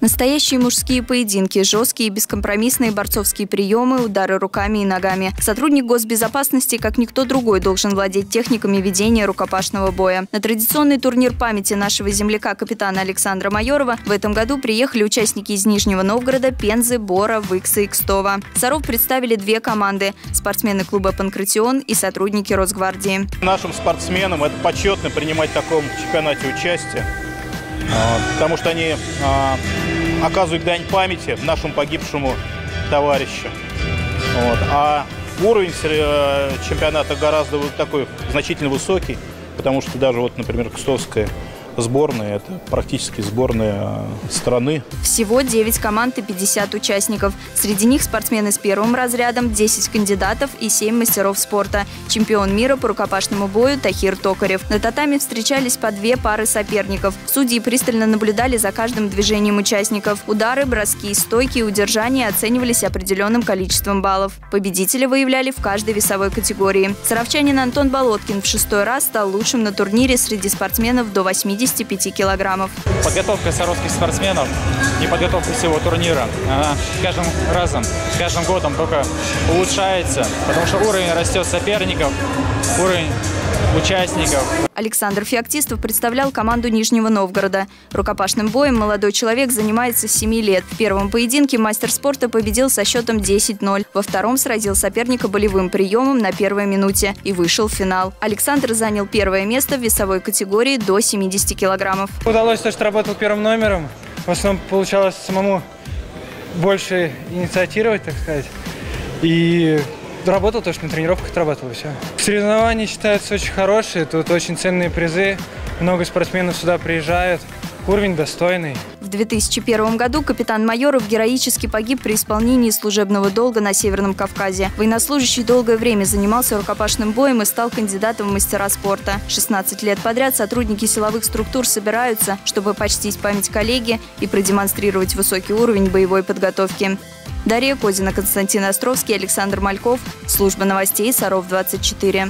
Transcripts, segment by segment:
Настоящие мужские поединки, жесткие и бескомпромиссные борцовские приемы, удары руками и ногами. Сотрудник госбезопасности, как никто другой, должен владеть техниками ведения рукопашного боя. На традиционный турнир памяти нашего земляка, капитана Александра Майорова, в этом году приехали участники из Нижнего Новгорода, Пензы, Бора, Выкса и Кстова. Саров представили две команды – спортсмены клуба «Панкратион» и сотрудники Росгвардии. Нашим спортсменам это почетно принимать в таком чемпионате участие, потому что они оказывают дань памяти нашему погибшему товарищу. А уровень чемпионата гораздо такой значительно высокий, потому что даже, например, кстовская сборная – это практически сборная страны. Всего 9 команд и 50 участников. Среди них спортсмены с первым разрядом, 10 кандидатов и 7 мастеров спорта. Чемпион мира по рукопашному бою Тахир Токарев. На татами встречались по 2 пары соперников. Судьи пристально наблюдали за каждым движением участников. Удары, броски, стойки и удержания оценивались определенным количеством баллов. Победителя выявляли в каждой весовой категории. Саровчанин Антон Болоткин в 6-й раз стал лучшим на турнире среди спортсменов до 85 килограммов. Подготовка саровских спортсменов и подготовка всего турнира, она с каждым разом, с каждым годом только улучшается, потому что уровень растет соперников, уровень участников. Александр Феоктистов представлял команду Нижнего Новгорода. Рукопашным боем молодой человек занимается с 7 лет. В первом поединке мастер спорта победил со счетом 10-0. Во втором сразил соперника болевым приемом на первой минуте и вышел в финал. Александр занял первое место в весовой категории до 70 килограммов. Удалось то, что работал первым номером. В основном получалось самому больше инициатировать, так сказать. И работал то, что на тренировках отрабатывал, все. Соревнования считаются очень хорошие, тут очень ценные призы. Много спортсменов сюда приезжают. Уровень достойный. В 2001 году капитан Майоров героически погиб при исполнении служебного долга на Северном Кавказе. Военнослужащий долгое время занимался рукопашным боем и стал кандидатом в мастера спорта. 16 лет подряд сотрудники силовых структур собираются, чтобы почтить память коллеги и продемонстрировать высокий уровень боевой подготовки. Дарья Козина, Константин Островский, Александр Мальков. Служба новостей Саров-24.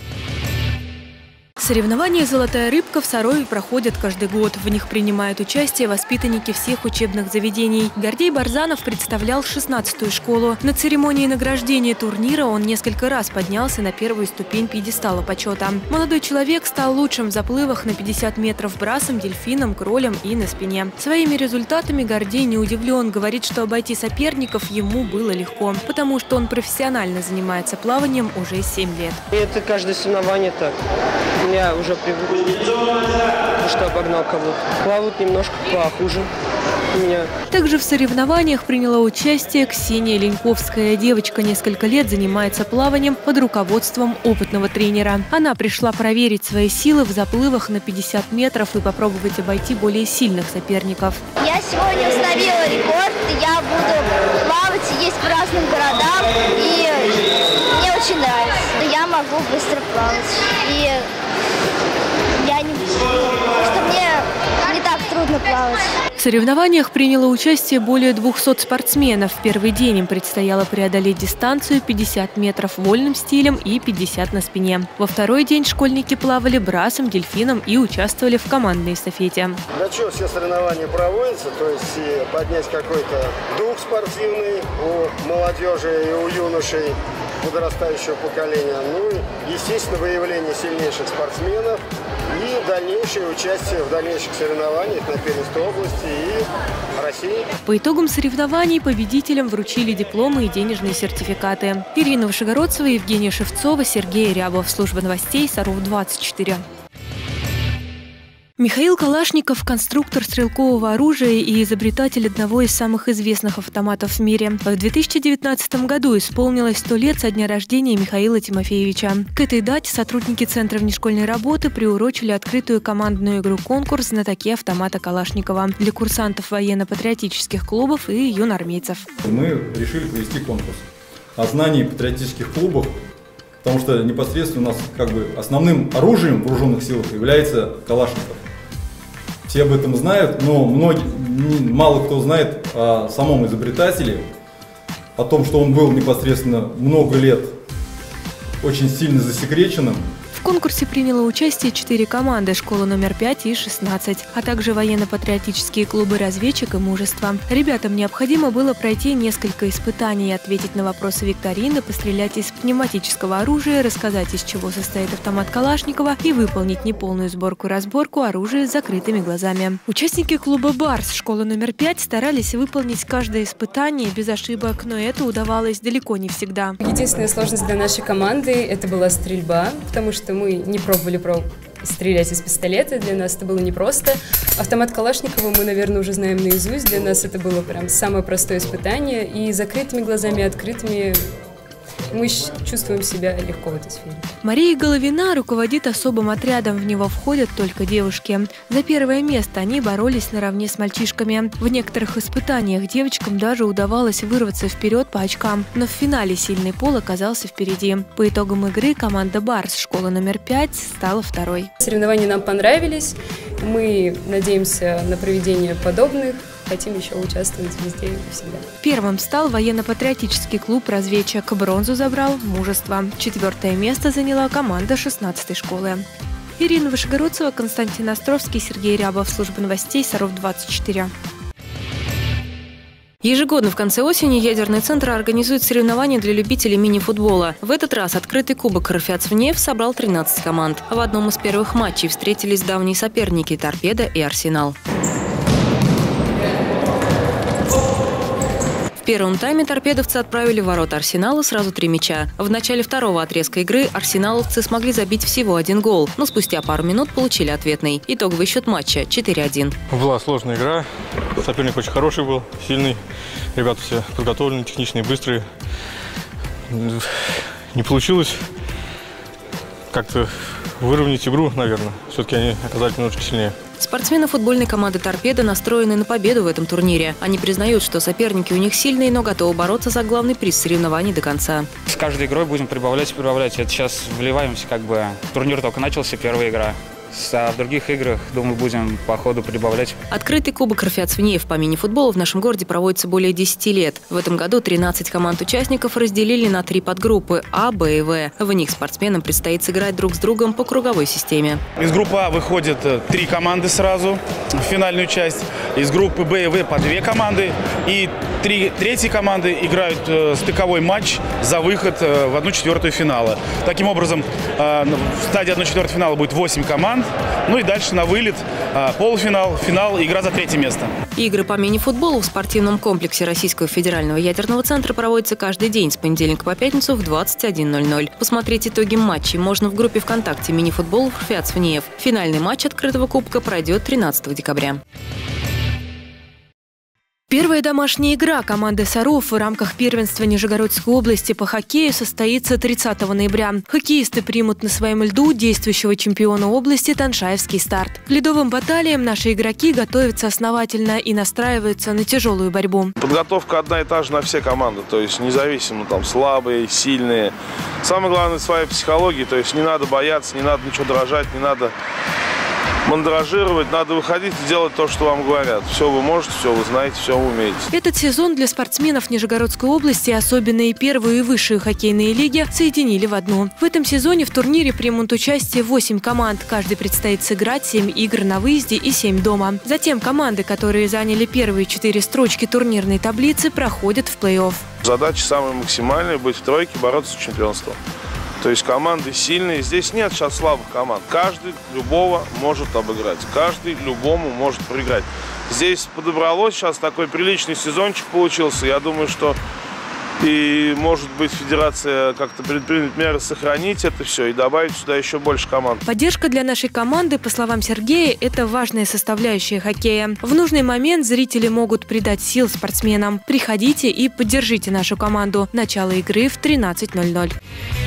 Соревнования «Золотая рыбка» в Сарове проходят каждый год. В них принимают участие воспитанники всех учебных заведений. Гордей Барзанов представлял 16-ю школу. На церемонии награждения турнира он несколько раз поднялся на первую ступень пьедестала почета. Молодой человек стал лучшим в заплывах на 50 метров брасом, дельфином, кролем и на спине. Своими результатами Гордей не удивлен. Говорит, что обойти соперников ему было легко, потому что он профессионально занимается плаванием уже 7 лет. Это каждое соревнование так. Я уже привык, что обогнал кого-то. Плавают немножко похуже у меня. Также в соревнованиях приняла участие Ксения Леньковская. Девочка несколько лет занимается плаванием под руководством опытного тренера. Она пришла проверить свои силы в заплывах на 50 метров и попробовать обойти более сильных соперников. Я сегодня установила рекорд. Я буду плавать и есть по разным городам. И мне очень нравится. Я могу быстро плавать. И что мне не так трудно плавать. В соревнованиях приняло участие более 200 спортсменов. В первый день им предстояло преодолеть дистанцию 50 метров вольным стилем и 50 на спине. Во второй день школьники плавали брасом, дельфином и участвовали в командной эстафете. Для чего все соревнования проводятся? То есть поднять какой-то дух спортивный у молодежи и у юношей подрастающего поколения. Ну и, естественно, выявление сильнейших спортсменов и дальнейшее участие в дальнейших соревнованиях на первенстве области и России. По итогам соревнований победителям вручили дипломы и денежные сертификаты. Ирина Вышегородцева, Евгения Шевцова, Сергей Рябов. Служба новостей Саров-24. Михаил Калашников – конструктор стрелкового оружия и изобретатель одного из самых известных автоматов в мире. В 2019 году исполнилось 100 лет со дня рождения Михаила Тимофеевича. К этой дате сотрудники Центра внешкольной работы приурочили открытую командную игру-конкурс «Знатоки автомата Калашникова» для курсантов военно-патриотических клубов и юнормейцев. Мы решили провести конкурс о знании патриотических клубов, потому что непосредственно у нас основным оружием в вооруженных силах является Калашников. Все об этом знают, но мало кто знает о самом изобретателе, о том, что он был непосредственно много лет очень сильно засекреченным. В конкурсе приняло участие 4 команды – школа номер 5 и 16, а также военно-патриотические клубы «Разведчик» и «Мужество». Ребятам необходимо было пройти несколько испытаний, ответить на вопросы викторины, пострелять из пневматического оружия, рассказать, из чего состоит автомат Калашникова и выполнить неполную сборку и разборку оружия с закрытыми глазами. Участники клуба «Барс» школы номер 5 старались выполнить каждое испытание без ошибок, но это удавалось далеко не всегда. Единственная сложность для нашей команды – это была стрельба, потому что мы не пробовали стрелять из пистолета, для нас это было непросто. Автомат Калашникова мы, наверное, уже знаем наизусть, для нас это было прям самое простое испытание, и закрытыми глазами, открытыми мы чувствуем себя легко в этой сфере. Мария Головина руководит особым отрядом, в него входят только девушки. За первое место они боролись наравне с мальчишками. В некоторых испытаниях девочкам даже удавалось вырваться вперед по очкам, но в финале сильный пол оказался впереди. По итогам игры команда «Барс» школы номер 5 стала второй. Соревнования нам понравились, мы надеемся на проведение подобных. Хотим еще участвовать везде и всегда. Первым стал военно-патриотический клуб «Разведчик». Бронзу забрал «Мужество». 4-е место заняла команда 16-й школы. Ирина Вышегородцева, Константин Островский, Сергей Рябов. Служба новостей Саров-24. Ежегодно в конце осени ядерный центр организует соревнования для любителей мини-футбола. В этот раз открытый кубок «РФЯЦ-ВНЕФ» собрал 13 команд. В одном из первых матчей встретились давние соперники «Торпедо» и «Арсенал». В первом тайме торпедовцы отправили в ворота «Арсенала» сразу 3 мяча. В начале второго отрезка игры арсеналовцы смогли забить всего 1 гол, но спустя пару минут получили ответный. Итоговый счет матча 4-1. Была сложная игра. Соперник очень хороший был, сильный. Ребята все подготовленные, техничные, быстрые. Не получилось как-то выровнять игру, наверное. Все-таки они оказались немножко сильнее. Спортсмены футбольной команды «Торпедо» настроены на победу в этом турнире. Они признают, что соперники у них сильные, но готовы бороться за главный приз соревнований до конца. С каждой игрой будем прибавлять. Это сейчас вливаемся, турнир только начался, первая игра. А в других играх, думаю, будем по ходу прибавлять. Открытый кубок «РФЯЦ-ВНЕФ» по мини-футболу в нашем городе проводится более 10 лет. В этом году 13 команд-участников разделили на 3 подгруппы – А, Б и В. В них спортсменам предстоит сыграть друг с другом по круговой системе. Из группы А выходят 3 команды сразу в финальную часть. Из группы Б и В по 2 команды. И 3 третьи команды играют стыковой матч за выход в 1/4 финала. Таким образом, в стадии 1/4 финала будет 8 команд. Ну и дальше на вылет полуфинал, финал, игра за 3-е место. Игры по мини-футболу в спортивном комплексе Российского федерального ядерного центра проводятся каждый день с понедельника по пятницу в 21:00. Посмотреть итоги матчей можно в группе ВКонтакте «Мини-футбол РФЯЦ-ВНЕФ». Финальный матч открытого кубка пройдет 13 декабря. Первая домашняя игра команды «Саров» в рамках первенства Нижегородской области по хоккею состоится 30 ноября. Хоккеисты примут на своем льду действующего чемпиона области Таншаевский «Старт». К ледовым баталиям наши игроки готовятся основательно и настраиваются на тяжелую борьбу. Подготовка одна и та же на все команды, то есть независимо, слабые, сильные. Самое главное, своя психология, то есть не надо бояться, не надо ничего дрожать, не надо мандражировать, надо выходить и делать то, что вам говорят. Все вы можете, все вы знаете, все вы умеете. Этот сезон для спортсменов Нижегородской области, особенно и первую и высшую хоккейные лиги, соединили в одну. В этом сезоне в турнире примут участие 8 команд. Каждый предстоит сыграть 7 игр на выезде и 7 дома. Затем команды, которые заняли первые 4 строчки турнирной таблицы, проходят в плей-офф. Задача самая максимальная – быть в тройке, бороться за чемпионство. То есть команды сильные. Здесь нет сейчас слабых команд. Каждый любого может обыграть. Каждый любому может проиграть. Здесь подобралось сейчас такой приличный сезончик получился. Я думаю, что и, может быть, федерация как-то предпримет меры сохранить это все и добавить сюда еще больше команд. Поддержка для нашей команды, по словам Сергея, это важная составляющая хоккея. В нужный момент зрители могут придать сил спортсменам. Приходите и поддержите нашу команду. Начало игры в 13:00.